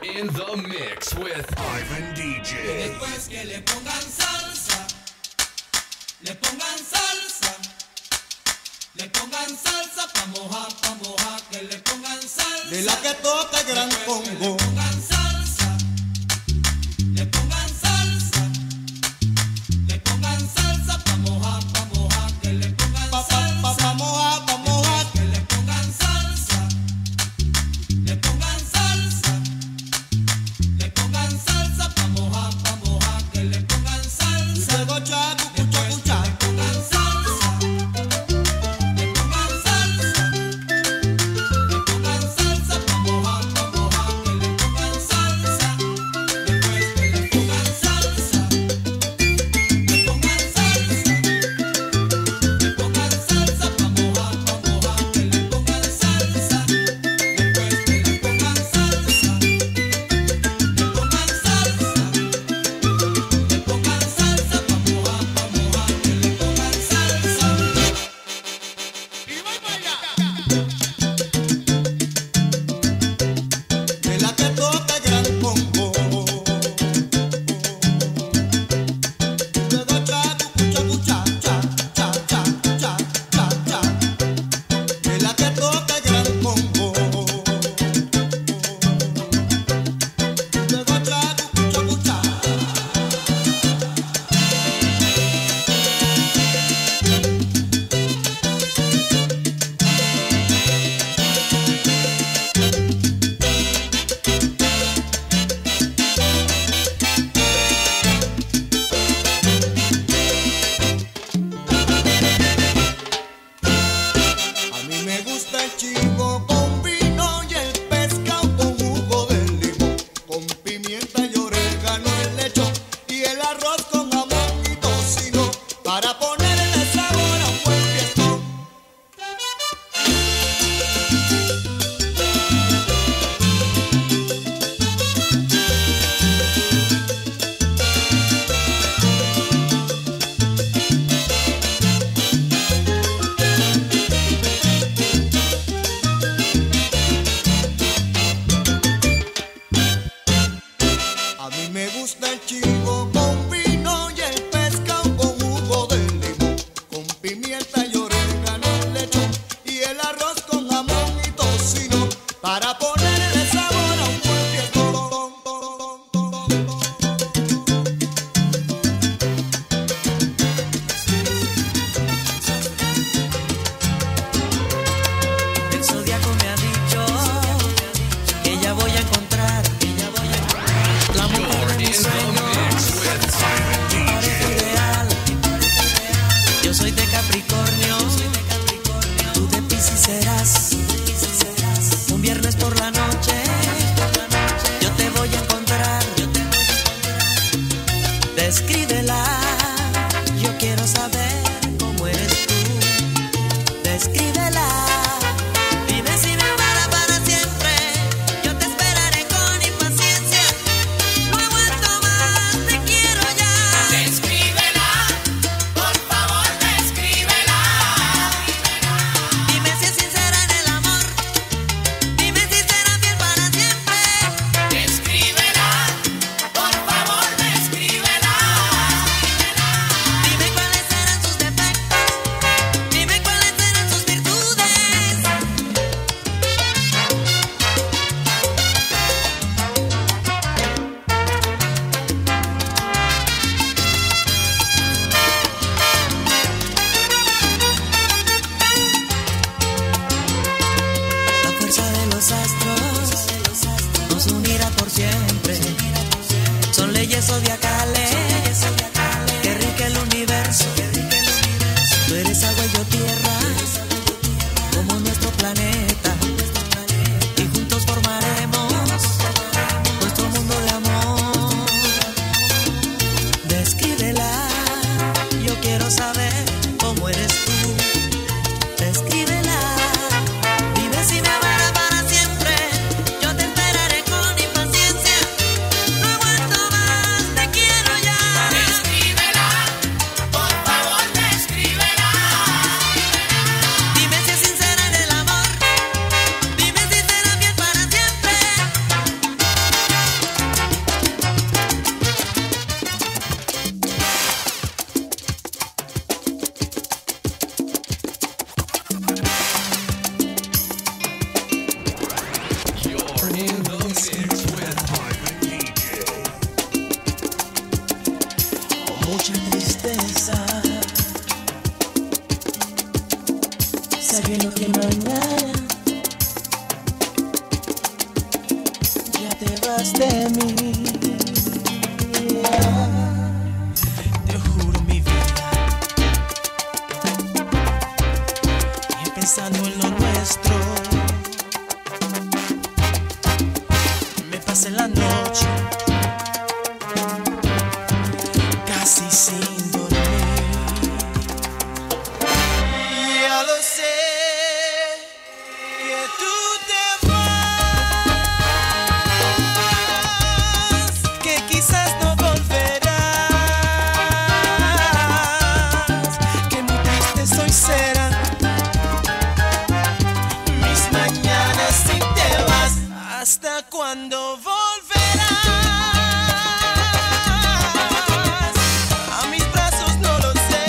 in the mix with Ivan DJ. Y después que le pongan salsa, le pongan salsa, le pongan salsa pa' mojar, que le pongan salsa. De la que toca el gran Congo. Le pongan salsa, le pongan salsa, le pongan salsa pa' mojar, que le pongan salsa. Pa' mojar, que le pongan salsa, le pongan salsa, le pongan salsa pa' mojar, que le pongan salsa. luego chacu, Le pongan salsa, le pongan salsa, le pongan salsa pa' mojar, que le pongan salsa. Después que le pongan salsa, le pongan salsa, le pongan salsa pa' mojar, que le pongan salsa. Después que le pongan salsa, le pongan salsa, le pongan salsa pa' mojar, que le pongan salsa. Y voy para allá. de la que toca el gran Congo. Luego chacu, cha, cha, cha, cha, cha, cha, cha. De la que toca el gran Congo. Luego chacu, cha. A mí me gusta el chivo con vino y el pescado con jugo de limón, con pimienta y orégano, el lechón y el arroz con jamón y tocino, para ponerle sabor a un buen fiestón. A mí me gusta el chivo con vino y el pescado con jugo de limón, con pimienta y orégano, el lechón y el arroz con jamón y tocino, para ponerle sabor a un buen fiestón. El zodiaco me ha dicho que ya voy a encontrar la mujer de mis in the sueños, mix with Ivan mi pareja DJ. ideal. Yo soy de Capricornio, tú de Piscis serás. Un viernes por la noche, yo te voy a encontrar. Descríbela, yo quiero saber cómo eres tú. Descríbela, dime si me amará para siempre. Yo te esperaré con impaciencia. No aguanto más, te quiero ya. Descríbela, por favor, descríbela. Dime si es sincera en el amor. Dime si será fiel para siempre. Descríbela, por favor, descríbela. Dime cuáles serán sus defectos. Dime cuáles serán sus virtudes. La fuerza de los astros nos unirá por siempre. Son leyes zodiacales que rige el universo. Tú eres agua y yo tierra, como nuestro planeta. Y juntos formaremos nuestro mundo de amor. Descríbela, yo quiero saber cómo eres tú. Descríbela, dime si me amará para siempre. Yo te esperaré con impaciencia. No aguanto más, te quiero ya. te vas de mí. Te juro mi vida, y pensando en lo nuestro, me pasé la noche casi sin dormir. Ya lo sé, que tú te vas, que quizás no volverás, que muy tristes hoy serán mis mañanas si te vas. ¿Hasta cuándo volverás? A mis brazos no lo sé.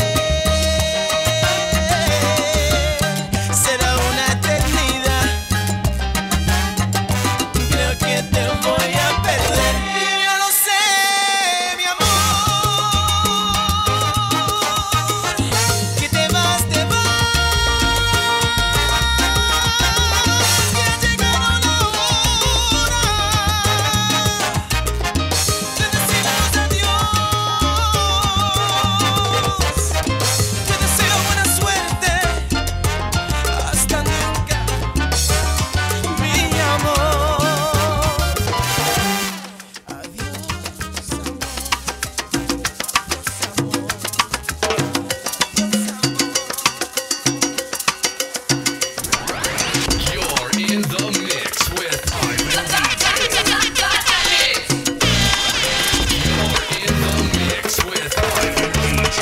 Será una eternidad. Creo que te voy a perder. Ya lo sé, mi amor, que te vas, te vas. Que ha llegado la hora de decirnos adiós. Te deseo buena suerte. Hasta nunca, mi amor. Adiós, amor. You're in the mix with Ivan DJ. You're in the mix with Ivan DJ.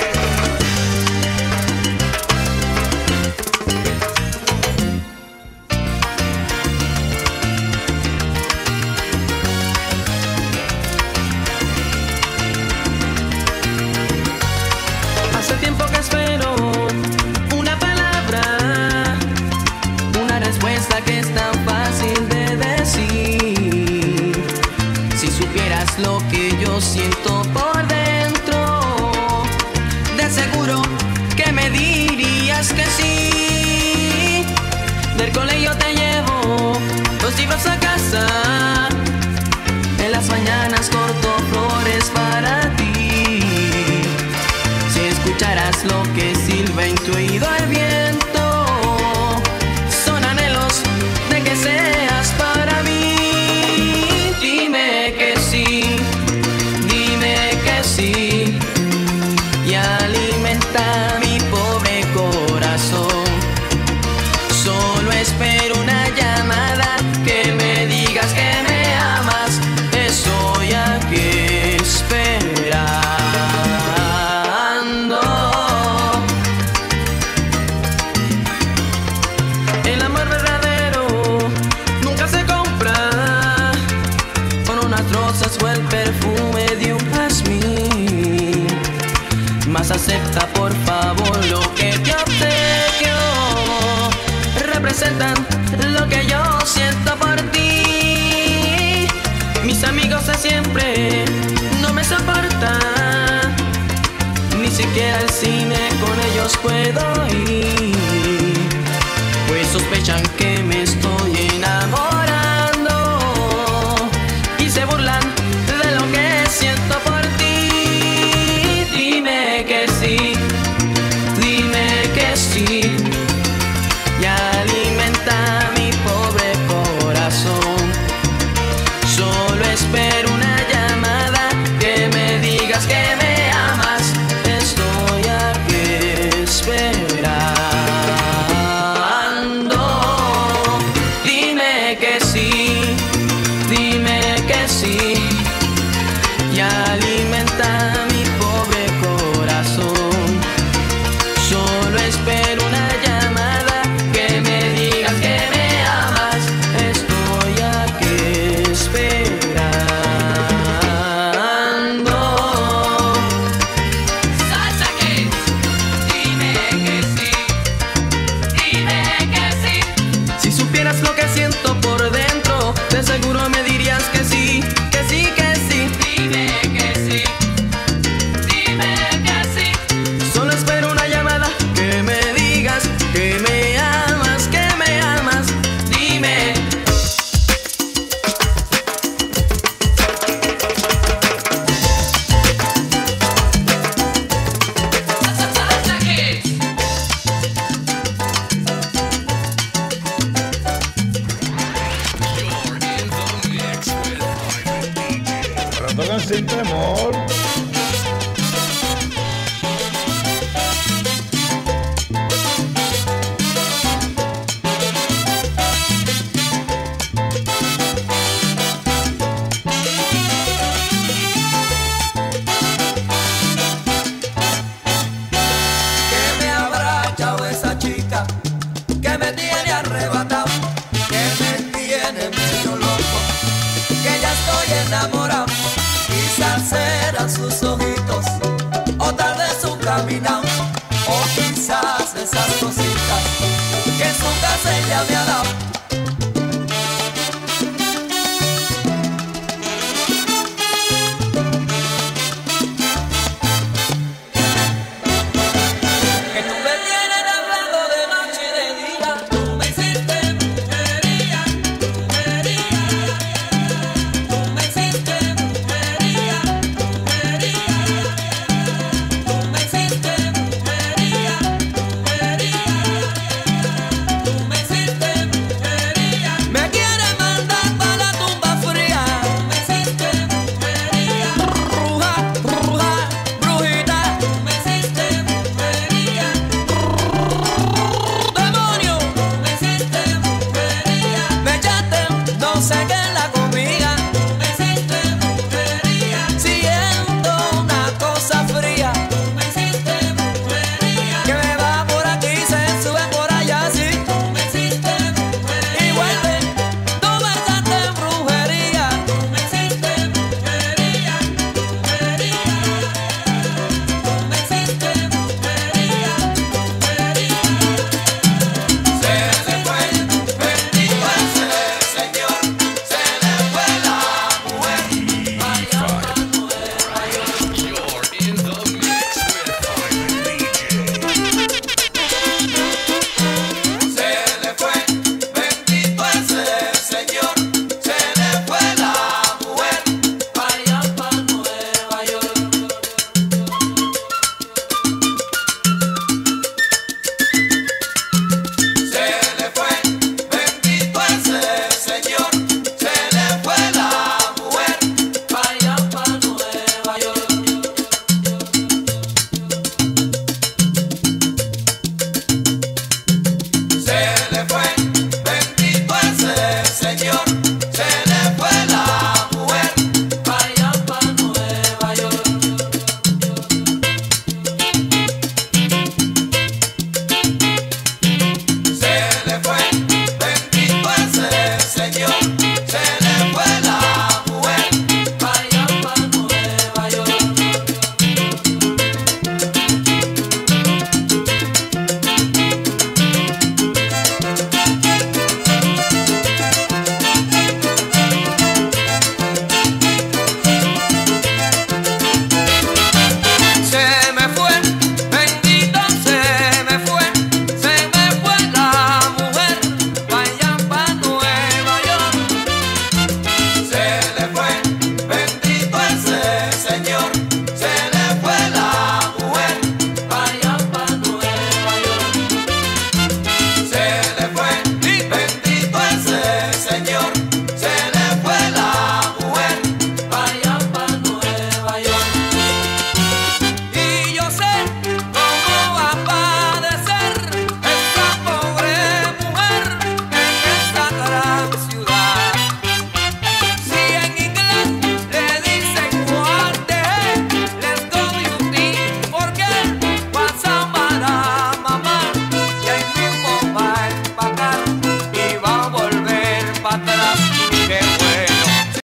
Hace tiempo que espero una palabra, una respuesta que es tan fácil de decir. Si supieras lo que yo siento por dentro, de seguro que me dirías que sí. Del colegio te llevo los libros a casa, en las mañanas corto flores para ti. Si escucharas lo que silba en tu oído el viento, son anhelos de que seas para mí. Dime que sí, dime que sí, y alimenta mi pobre corazón. Solo espero una llamada, que me digas que me amas. Estoy aquí esperando. El amor verdadero nunca se compra con unas rosas o el perfume de un jazmín. Más acepta por favor lo que te obsequio, representan lo que yo siento por ti. Mis amigos de siempre no me soportan, ni siquiera al cine con ellos puedo ir, pues sospechan que me estoy enamorando y se burlan de lo que siento por ti. Dime que sí, dime que sí, y alimenta mi pobre corazón. Solo espero una llamada, que me digas que me amas. Estoy aquí esperando. Dime que sí, y alimenta mi pobre corazón. Solo espero una llamada, que me digas que me amas. Estoy aquí esperando. Salsa Kids, dime que sí, dime que sí. Si supieras lo que siento por dentro, de seguro me dirías que sí, que sí, que sí. Dime que sí, tocan sin temor. Que me habrá echado esa chica que me tiene arrebatado, que me tiene medio loco, que ya estoy enamorado. Quizás serán sus ojitos, o tal vez su caminado, o quizás esas cositas que en su casa ella me ha dado.